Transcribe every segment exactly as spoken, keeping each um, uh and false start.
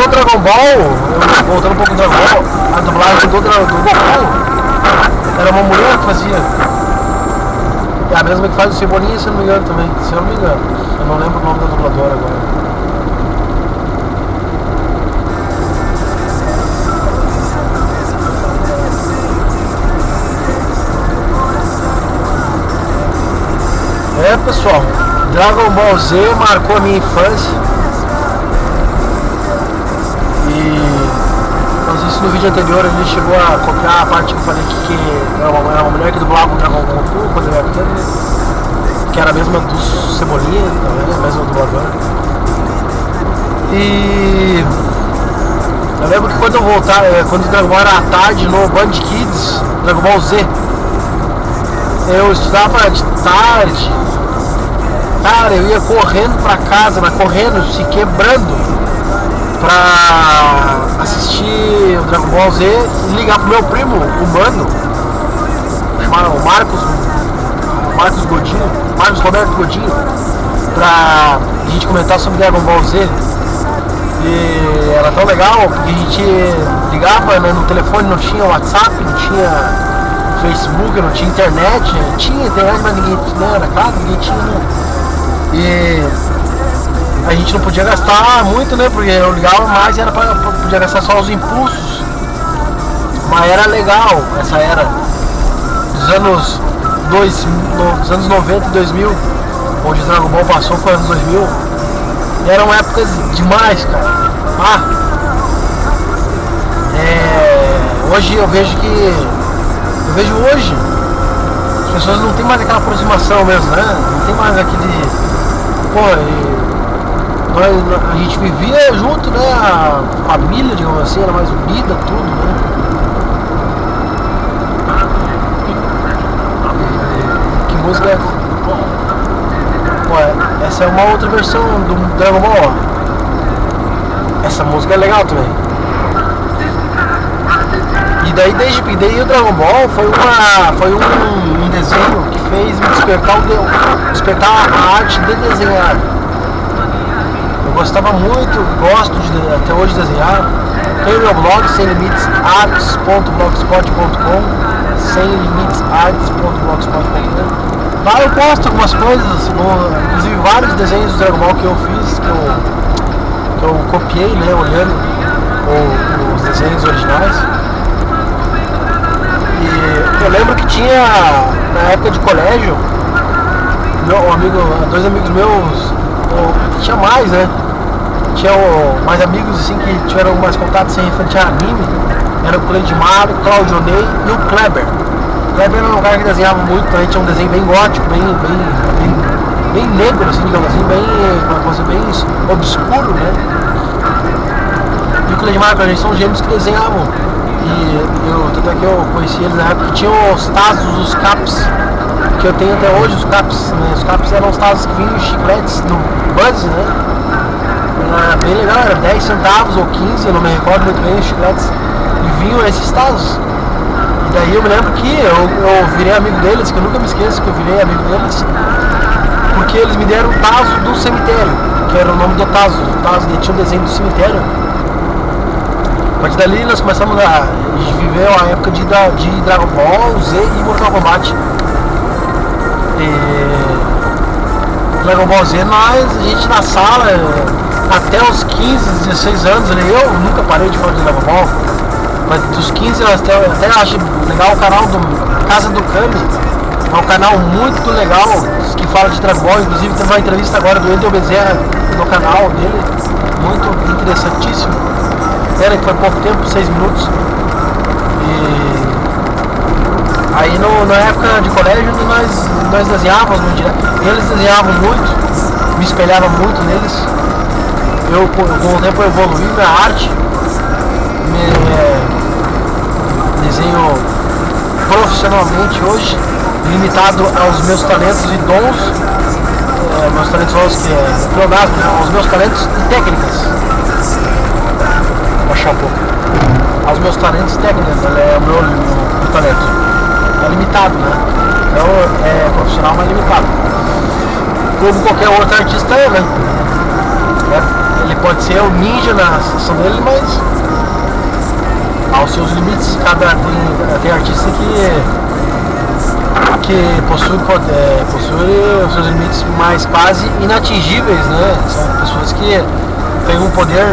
Dragon Ball, voltando um pouco do Dragon Ball, a dublagem do, do Goku era uma mulher que fazia. É a mesma que faz o Cebolinha, se eu não me engano também, se eu não me engano. Eu não lembro o nome da dubladora agora. É, pessoal, Dragon Ball Z marcou a minha infância. E não sei se no vídeo anterior a gente chegou a copiar a parte que eu falei que, que era, uma, era uma mulher que dublava o Dragon Ball quando eu era pequeno, que era a mesma do Cebolinha, também, a mesma dubladora. E eu lembro que quando eu voltava, quando o Dragon Ball era à tarde no Band Kids, Dragon Ball Z, eu estudava de tarde. Cara, eu ia correndo pra casa, mas correndo, se quebrando pra assistir o Dragon Ball Z e ligar pro meu primo, o Mano, o Marcos, o Marcos Godinho, Marcos Roberto Godinho, pra a gente comentar sobre Dragon Ball Z. E era tão legal porque a gente ligava, né, no telefone, não tinha WhatsApp, não tinha Facebook, não tinha internet, tinha internet, mas ninguém tinha, na casa ninguém tinha, né? E a gente não podia gastar muito, né? Porque eu ligava mais e era pra, pra podia gastar só os impulsos. Mas era legal essa era dos anos dois, no, dos anos noventa e dois mil, onde o Dragon Ball passou para os anos dois mil. E eram épocas demais, cara. Ah, é, hoje eu vejo que eu vejo hoje as pessoas não tem mais aquela aproximação mesmo, né? Não tem mais aquele. Pô, e nós, a gente vivia junto, né? A família, digamos assim, era mais unida, tudo, né? E, que música é? Pô, essa é uma outra versão do Dragon Ball, ó. Essa música é legal também. E daí, desde daí o Dragon Ball foi, uma, foi um, um desenho que fez me despertar, o de, despertar a arte de desenhar. Eu gostava muito, gosto de, até hoje de desenhar. Tenho meu blog, sem limites arts ponto blogspot ponto com, sem limites arts ponto blogspot ponto com. Lá eu posto algumas coisas, inclusive vários desenhos do Dragon Ball que eu fiz, que eu, que eu copiei, né, olhando o, os desenhos originais. E eu lembro que tinha, na época de colégio, meu, um amigo, dois amigos meus, ou, tinha mais, né? Tinha o, mais amigos assim que tiveram mais contatos sem referente a anime. Era o Cleidmar, o Claudio Ney e o Kleber. O Kleber era um cara que desenhava muito, também tinha um desenho bem gótico, bem, bem, bem, bem negro, assim, digamos assim, bem, como bem obscuro, né? E o Cleidmar, a gente são gêmeos que desenhavam. E eu, tanto é que eu conheci eles na época que tinham os tazos, os caps, que eu tenho até hoje, os caps, né? Os caps eram os tazos que vinham chicletes do Buzz, né? Era bem legal, era dez centavos ou quinze, eu não me recordo muito bem, os chicletes, e vinham esses tazos. E daí eu me lembro que eu, eu virei amigo deles, que eu nunca me esqueço que eu virei amigo deles, porque eles me deram o tazo do cemitério, que era o nome do tazo, o tazo que tinha o desenho do cemitério. A partir dali nós começamos a viver a época de, de Dragon Ball Z e Mortal Kombat. E Dragon Ball Z, nós, a gente na sala, até os quinze, dezesseis anos, eu nunca parei de falar de Dragon Ball, mas dos quinze até, até acho legal o canal do Casa do Kami, é um canal muito legal que fala de Dragon Ball, inclusive teve uma entrevista agora do Wendel Bezerra no canal dele, muito interessantíssimo. Era que foi pouco tempo, seis minutos. E aí no, na época de colégio nós, nós desenhávamos no dia. Eles desenhavam muito, me espelhava muito neles. Eu com o tempo eu evoluí na arte, me, é, desenho profissionalmente hoje, limitado aos meus talentos e dons. É, meus talentos são os que é pleonasmo, né? Aos meus talentos e técnicas. Baixar um pouco. Aos meus talentos técnicos, é o meu, meu talento. É limitado, né? Então é profissional, mas limitado. Como qualquer outro artista é, né? É. ele pode ser o ninja na situação dele, mas aos seus limites. Cada tem, tem artista que que possui, é, possui os seus limites mais quase inatingíveis, né? São pessoas que têm um poder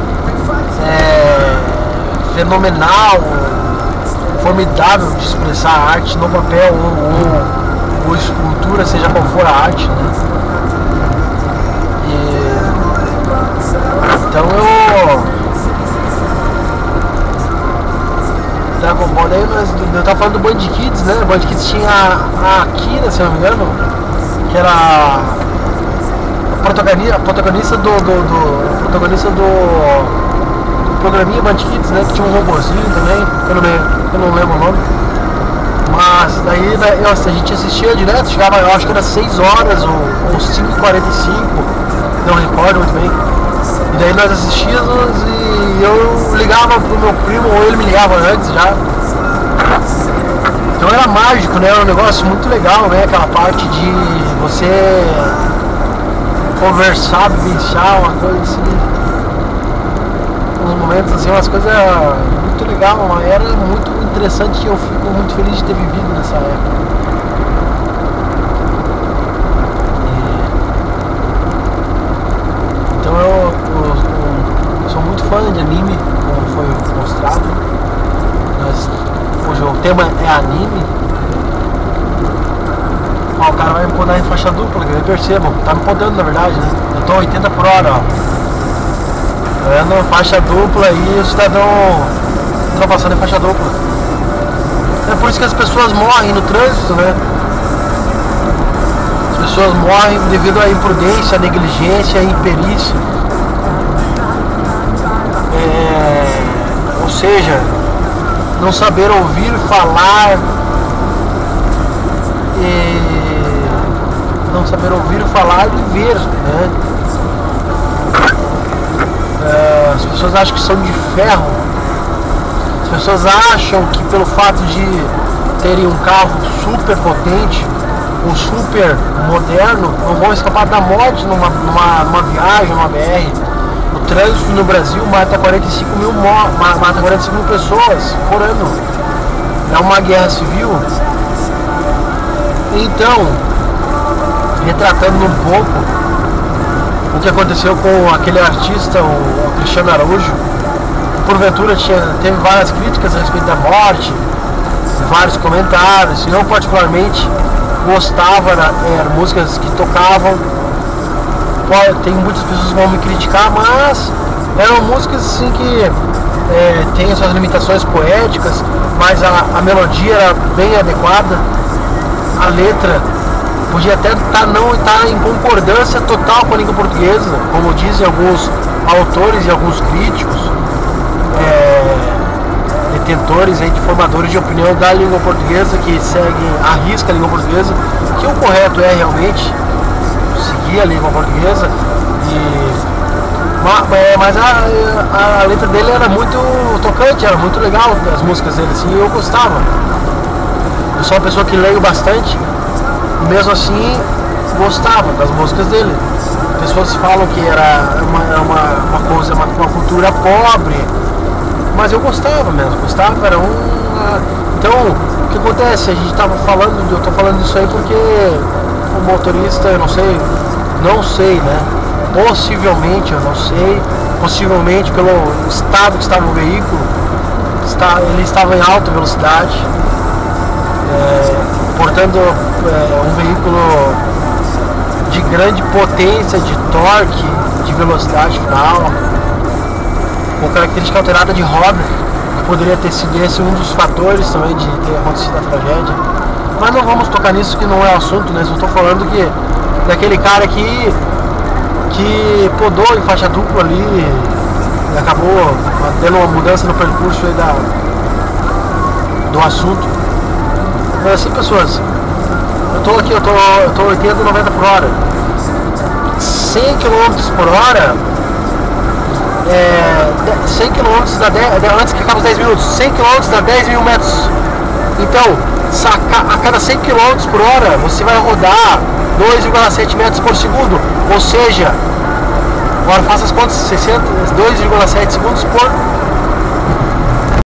é, fenomenal, formidável de expressar a arte no papel ou, ou, ou escultura, seja qual for a arte, né? E, então eu Dragon Ball, daí nós, eu tava falando do Band Kids, né? O Band Kids tinha a, a Akira, se não me engano, que era a protagonista, a protagonista do, do, do protagonista do, do programinha Band Kids, né? Que tinha um robozinho também, eu não, eu não lembro o nome. Mas daí eu, a gente assistia direto, chegava, eu acho que era seis horas ou, ou cinco e quarenta e cinco, não recordo muito bem. E daí nós assistíamos e eu ligava pro meu primo, ou ele me ligava antes já. Então era mágico, né? Era um negócio muito legal, né? Aquela parte de você conversar, vivenciar uma coisa assim. Uns momentos assim, umas coisas muito legais, uma era muito interessante e eu fico muito feliz de ter vivido nessa época. Então eu, eu, eu sou muito fã de anime, como foi mostrado. Mas hoje o tema é anime. Ó, o cara vai me podar em faixa dupla, que eu percebo, tá me podando na verdade, né? Eu tô oitenta por hora, ó. Tá vendo? Faixa dupla e o cidadão tá passando em faixa dupla. É por isso que as pessoas morrem no trânsito, né? As pessoas morrem devido à imprudência, à negligência, à imperícia. É, ou seja, não saber ouvir, falar, e não saber ouvir, falar e ver, né? É, as pessoas acham que são de ferro. As pessoas acham que pelo fato de terem um carro super potente, um super moderno, não vão escapar da morte numa, numa, numa viagem, numa B R. O trânsito no Brasil mata quarenta e cinco mil, mata quarenta e cinco mil pessoas por ano. É uma guerra civil. Então, retratando um pouco o que aconteceu com aquele artista, o Cristiano Araújo, porventura tinha, teve várias críticas a respeito da morte, vários comentários, e eu particularmente gostava das é, músicas que tocavam. Tem muitas pessoas que vão me criticar, mas eram músicas assim que é, tem as suas limitações poéticas, mas a, a melodia era bem adequada, a letra podia até tá, não estar em concordância total com a língua portuguesa, como dizem alguns autores e alguns críticos, é, detentores aí de formadores de opinião da língua portuguesa, que seguem à risca a língua portuguesa, que o correto é realmente seguir a língua portuguesa. E, mas a, a letra dele era muito tocante, era muito legal, as músicas dele, assim, eu gostava. Eu sou uma pessoa que leio bastante, e mesmo assim gostava das músicas dele. Pessoas falam que era uma, uma, uma coisa, uma, uma cultura pobre, mas eu gostava mesmo, gostava, era um. Então, o que acontece? A gente estava falando, eu estou falando disso aí porque o motorista, eu não sei, não sei, né? Possivelmente, eu não sei, possivelmente pelo estado que estava o veículo, está, ele estava em alta velocidade, é, portanto, é, um veículo de grande potência, de torque, de velocidade final, com característica alterada de roda, que poderia ter sido esse um dos fatores também de ter acontecido a tragédia. Mas não vamos tocar nisso, que não é o assunto, né? Só estou falando que daquele cara que, que podou em faixa dupla ali e acabou tendo uma mudança no percurso aí da, do assunto. Mas assim, pessoas, eu estou aqui, eu tô, eu tô oitenta, noventa por hora. cem quilômetros por hora, é, cem quilômetros dá dez, antes que acabe os dez minutos, cem quilômetros dá dez mil metros. Então, a cada cem quilômetros por hora você vai rodar dois vírgula sete metros por segundo, ou seja, Agora faça as contas, sessenta, dois vírgula sete segundos por